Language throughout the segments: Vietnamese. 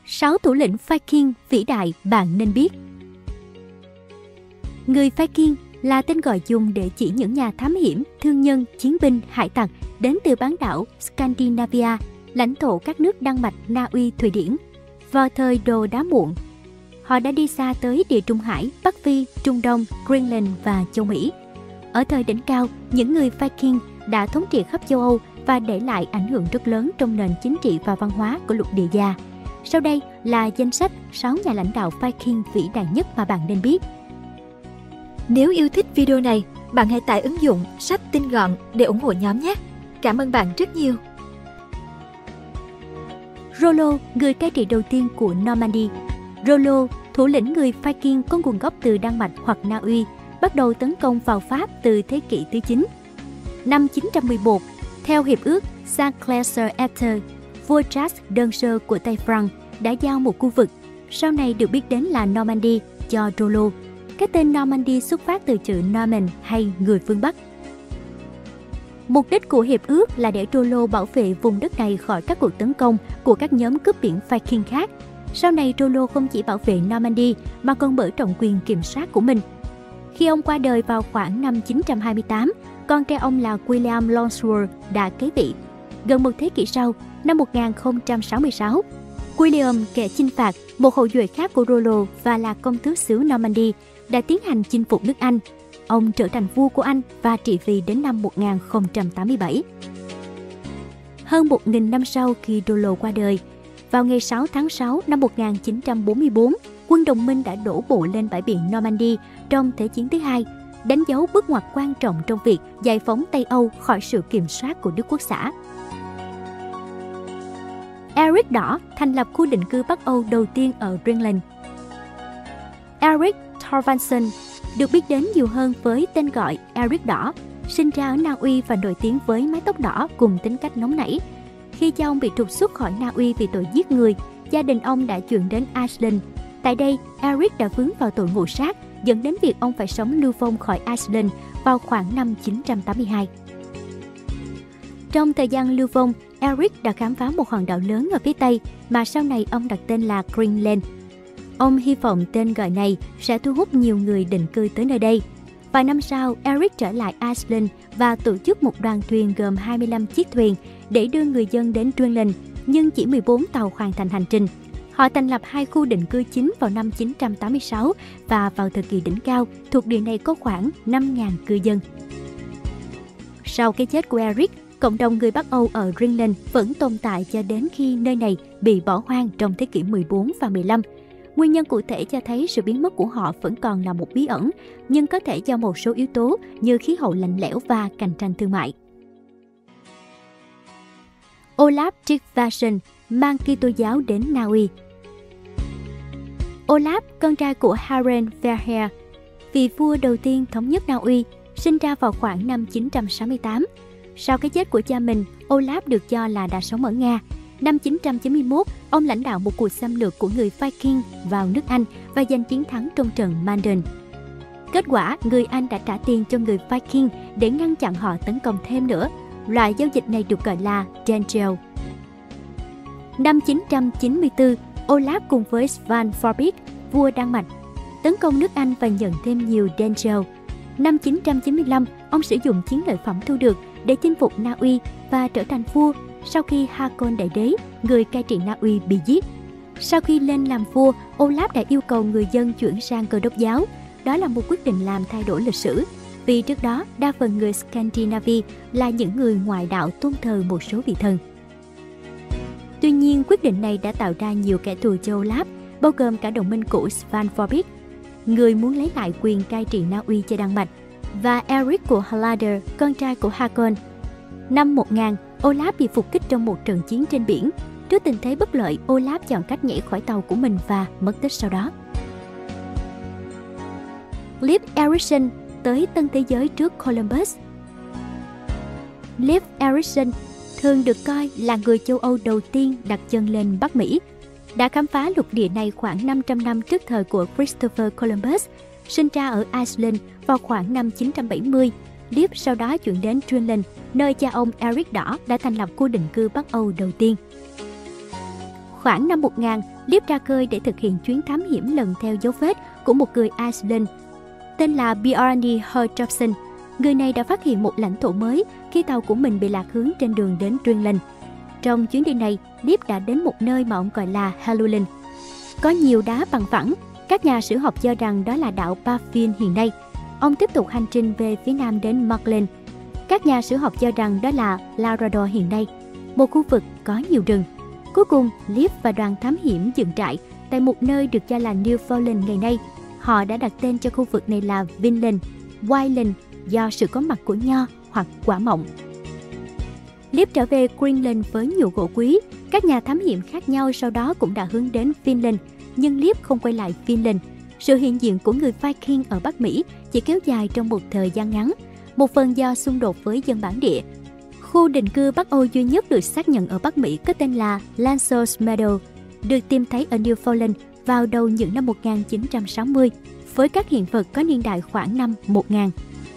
6 thủ lĩnh Viking vĩ đại bạn nên biết. Người Viking là tên gọi dùng để chỉ những nhà thám hiểm, thương nhân, chiến binh, hải tặc đến từ bán đảo Scandinavia, lãnh thổ các nước Đan Mạch, Na Uy, Thụy Điển. Vào thời Đồ Đá Muộn, họ đã đi xa tới Địa Trung Hải, Bắc Phi, Trung Đông, Greenland và châu Mỹ. Ở thời đỉnh cao, những người Viking đã thống trị khắp châu Âu và để lại ảnh hưởng rất lớn trong nền chính trị và văn hóa của lục địa già. Sau đây là danh sách 6 nhà lãnh đạo Viking vĩ đại nhất mà bạn nên biết. Nếu yêu thích video này, bạn hãy tải ứng dụng Sách Tinh Gọn để ủng hộ nhóm nhé. Cảm ơn bạn rất nhiều. Rollo, người cai trị đầu tiên của Normandy. Rollo, thủ lĩnh người Viking có nguồn gốc từ Đan Mạch hoặc Na Uy, bắt đầu tấn công vào Pháp từ thế kỷ thứ 9. Năm 911, theo hiệp ước Saint-Clair-sur-Epte, vua Charles đơn sơ của Tây France đã giao một khu vực, sau này được biết đến là Normandy, cho Rollo. Cái tên Normandy xuất phát từ chữ Norman hay người phương Bắc. Mục đích của hiệp ước là để Rollo bảo vệ vùng đất này khỏi các cuộc tấn công của các nhóm cướp biển Viking khác. Sau này Rollo không chỉ bảo vệ Normandy mà còn mở rộng quyền kiểm soát của mình. Khi ông qua đời vào khoảng năm 928, con trai ông là William Longsword đã kế vị. Gần một thế kỷ sau, năm 1066, William, kẻ chinh phạt, một hậu duệ khác của Rollo và là công tước xứ Normandy, đã tiến hành chinh phục nước Anh. Ông trở thành vua của Anh và trị vì đến năm 1087. Hơn 1000 năm sau khi Rollo qua đời, vào ngày 6 tháng 6 năm 1944, quân đồng minh đã đổ bộ lên bãi biển Normandy trong Thế chiến thứ hai, đánh dấu bước ngoặt quan trọng trong việc giải phóng Tây Âu khỏi sự kiểm soát của Đức Quốc xã. Eric Đỏ thành lập khu định cư Bắc Âu đầu tiên ở Greenland. Eric Thorvaldsen được biết đến nhiều hơn với tên gọi Eric Đỏ, sinh ra ở Na Uy và nổi tiếng với mái tóc đỏ cùng tính cách nóng nảy. Khi cha ông bị trục xuất khỏi Na Uy vì tội giết người, gia đình ông đã chuyển đến Iceland. Tại đây, Eric đã vướng vào tội ngộ sát, dẫn đến việc ông phải sống lưu vong khỏi Iceland vào khoảng năm 982. Trong thời gian lưu vong, Eric đã khám phá một hòn đảo lớn ở phía Tây mà sau này ông đặt tên là Greenland. Ông hy vọng tên gọi này sẽ thu hút nhiều người định cư tới nơi đây. Vài năm sau, Eric trở lại Iceland và tổ chức một đoàn thuyền gồm 25 chiếc thuyền để đưa người dân đến Greenland, nhưng chỉ 14 tàu hoàn thành hành trình. Họ thành lập 2 khu định cư chính vào năm 986 và vào thời kỳ đỉnh cao, thuộc địa này có khoảng 5.000 cư dân. Sau cái chết của Eric, cộng đồng người Bắc Âu ở Greenland vẫn tồn tại cho đến khi nơi này bị bỏ hoang trong thế kỷ 14 và 15. Nguyên nhân cụ thể cho thấy sự biến mất của họ vẫn còn là một bí ẩn, nhưng có thể do một số yếu tố như khí hậu lạnh lẽo và cạnh tranh thương mại. Olaf Tryggvason mang Kitô giáo đến Na Uy. Olaf, con trai của Harald Fairhair, vị vua đầu tiên thống nhất Na Uy, sinh ra vào khoảng năm 968. Sau cái chết của cha mình, Olaf được cho là đã sống ở Nga. Năm 991, ông lãnh đạo một cuộc xâm lược của người Viking vào nước Anh và giành chiến thắng trong trận Manden. Kết quả, người Anh đã trả tiền cho người Viking để ngăn chặn họ tấn công thêm nữa. Loại giao dịch này được gọi là Danegeld. Năm 994, Olaf cùng với Svan Forbik, vua Đan Mạch, tấn công nước Anh và nhận thêm nhiều Danegeld. Năm 995, ông sử dụng chiến lợi phẩm thu được để chinh phục Na Uy và trở thành vua sau khi Hakon Đại Đế, người cai trị Na Uy, bị giết. Sau khi lên làm vua, Olaf đã yêu cầu người dân chuyển sang Cơ đốc giáo. Đó là một quyết định làm thay đổi lịch sử, vì trước đó đa phần người Scandinavia là những người ngoại đạo tôn thờ một số vị thần. Tuy nhiên, quyết định này đã tạo ra nhiều kẻ thù cho Olaf, bao gồm cả đồng minh cũ Svan Forbik, người muốn lấy lại quyền cai trị Na Uy cho Đan Mạch, và Eric của Halader, con trai của Hakon. Năm 1000, Olaf bị phục kích trong một trận chiến trên biển. Trước tình thế bất lợi, Olaf chọn cách nhảy khỏi tàu của mình và mất tích sau đó. Leif Erikson tới Tân Thế Giới trước Columbus. Leif Erikson thường được coi là người châu Âu đầu tiên đặt chân lên Bắc Mỹ. Đã khám phá lục địa này khoảng 500 năm trước thời của Christopher Columbus. Sinh ra ở Iceland vào khoảng năm 970, Leif sau đó chuyển đến Greenland, nơi cha ông Eric Đỏ đã thành lập khu định cư Bắc Âu đầu tiên. Khoảng năm 1000, Leif ra khơi để thực hiện chuyến thám hiểm lần theo dấu vết của một người Iceland tên là Bjarni Herjolfsson. Người này đã phát hiện một lãnh thổ mới khi tàu của mình bị lạc hướng trên đường đến Greenland. Trong chuyến đi này, Leif đã đến một nơi mà ông gọi là Helluland. Có nhiều đá bằng phẳng, các nhà sử học cho rằng đó là đảo Baffin hiện nay. Ông tiếp tục hành trình về phía nam đến Markland. Các nhà sử học cho rằng đó là Labrador hiện nay, một khu vực có nhiều rừng. Cuối cùng, Leif và đoàn thám hiểm dựng trại tại một nơi được cho là Newfoundland ngày nay. Họ đã đặt tên cho khu vực này là Vinland, Wyland do sự có mặt của nho hoặc quả mọng. Leif trở về Greenland với nhiều gỗ quý. Các nhà thám hiểm khác nhau sau đó cũng đã hướng đến Finland, nhưng Leif không quay lại Finland. Sự hiện diện của người Viking ở Bắc Mỹ chỉ kéo dài trong một thời gian ngắn, một phần do xung đột với dân bản địa. Khu định cư Bắc Âu duy nhất được xác nhận ở Bắc Mỹ có tên là Lancers Meadow, được tìm thấy ở Newfoundland vào đầu những năm 1960, với các hiện vật có niên đại khoảng năm 1000.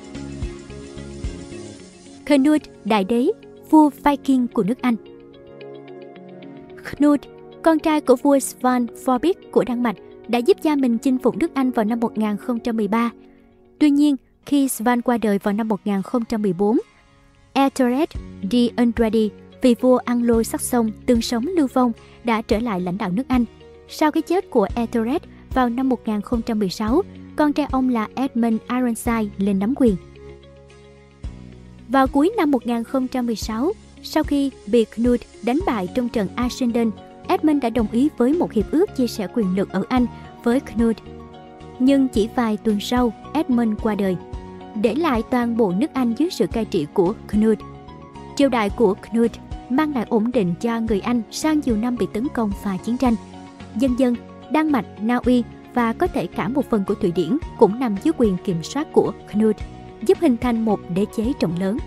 Canute Đại Đế, vua Viking của nước Anh. Canute, con trai của vua Svan Forbik của Đan Mạch, đã giúp cha mình chinh phục nước Anh vào năm 1013. Tuy nhiên, khi Svan qua đời vào năm 1014, Ethelred de Andrade, vị vua Anglo-Saxon từng sống lưu vong, đã trở lại lãnh đạo nước Anh. Sau cái chết của Ethelred vào năm 1016, con trai ông là Edmund Ironside lên nắm quyền. Vào cuối năm 1016, sau khi bị Canute đánh bại trong trận Ascendon, Edmund đã đồng ý với một hiệp ước chia sẻ quyền lực ở Anh với Canute. Nhưng chỉ vài tuần sau, Edmund qua đời, để lại toàn bộ nước Anh dưới sự cai trị của Canute. Triều đại của Canute mang lại ổn định cho người Anh sau nhiều năm bị tấn công và chiến tranh. Dần dần, Đan Mạch, Na Uy và có thể cả một phần của Thụy Điển cũng nằm dưới quyền kiểm soát của Canute, giúp hình thành một đế chế rộng lớn.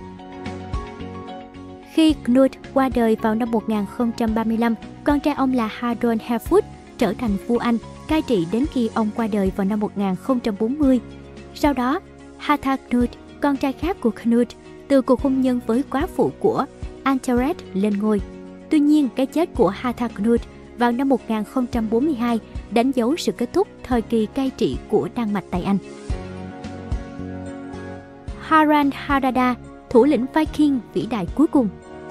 Khi Canute qua đời vào năm 1035, con trai ông là Harold Harefoot trở thành vua Anh, cai trị đến khi ông qua đời vào năm 1040. Sau đó, Harthacnut, con trai khác của Canute, từ cuộc hôn nhân với quá phụ của Anthelred lên ngôi. Tuy nhiên, cái chết của Harthacnut vào năm 1042 đánh dấu sự kết thúc thời kỳ cai trị của Đan Mạch tại Anh. Harald Hardrada, thủ lĩnh Viking vĩ đại cuối cùng.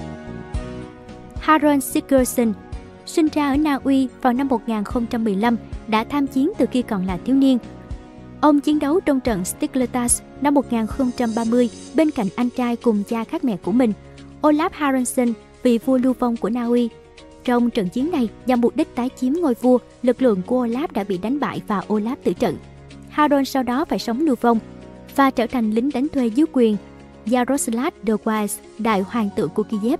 Harald Sigurdsson, sinh ra ở Na Uy vào năm 1015, đã tham chiến từ khi còn là thiếu niên. Ông chiến đấu trong trận Stigletas năm 1030 bên cạnh anh trai cùng cha khác mẹ của mình, Olaf Haraldsson, vị vua lưu vong của Na Uy. Trong trận chiến này, nhằm mục đích tái chiếm ngôi vua, lực lượng của Olaf đã bị đánh bại và Olaf tử trận. Harold sau đó phải sống lưu vong và trở thành lính đánh thuê dưới quyền Yaroslav the Wise, đại hoàng tử của Kiev.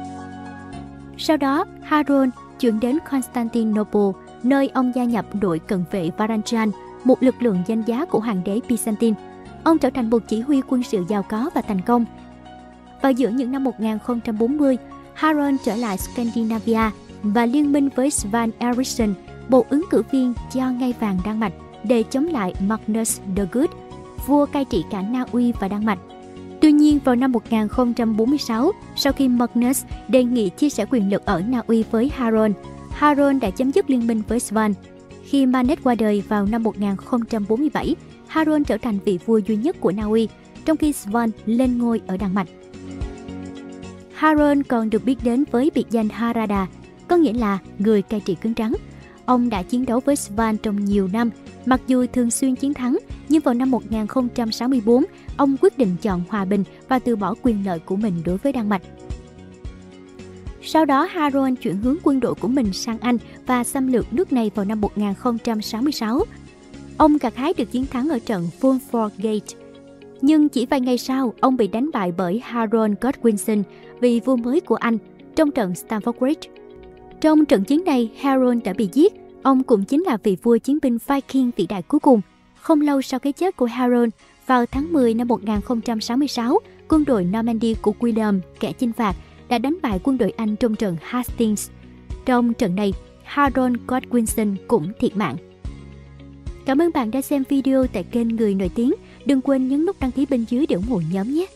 Sau đó, Harold chuyển đến Constantinople, nơi ông gia nhập đội cận vệ Varangian, một lực lượng danh giá của hoàng đế Byzantine. Ông trở thành một chỉ huy quân sự giàu có và thành công. Vào giữa những năm 1040, Harold trở lại Scandinavia và liên minh với Svan Eriksson, một ứng cử viên cho ngai vàng Đan Mạch, để chống lại Magnus the Good, vua cai trị cả Na Uy và Đan Mạch. Tuy nhiên, vào năm 1046, sau khi Magnus đề nghị chia sẻ quyền lực ở Na Uy với Harold đã chấm dứt liên minh với Svan. Khi Manet qua đời vào năm 1047, Harold trở thành vị vua duy nhất của Na Uy, trong khi Svan lên ngôi ở Đan Mạch. Harold còn được biết đến với biệt danh Harada, có nghĩa là người cai trị cứng rắn. Ông đã chiến đấu với Svan trong nhiều năm, mặc dù thường xuyên chiến thắng, nhưng vào năm 1064, ông quyết định chọn hòa bình và từ bỏ quyền lợi của mình đối với Đan Mạch. Sau đó, Harold chuyển hướng quân đội của mình sang Anh và xâm lược nước này vào năm 1066. Ông gặt hái được chiến thắng ở trận Fulford Gate. Nhưng chỉ vài ngày sau, ông bị đánh bại bởi Harold Godwinson, vị vua mới của Anh, trong trận Stamford Bridge. Trong trận chiến này, Harold đã bị giết. Ông cũng chính là vị vua chiến binh Viking vĩ đại cuối cùng. Không lâu sau cái chết của Harold, vào tháng 10 năm 1066, quân đội Normandy của William, kẻ chinh phạt, đã đánh bại quân đội Anh trong trận Hastings. Trong trận này, Harold Godwinson cũng thiệt mạng. Cảm ơn bạn đã xem video tại kênh Người Nổi Tiếng. Đừng quên nhấn nút đăng ký bên dưới để ủng hộ nhóm nhé!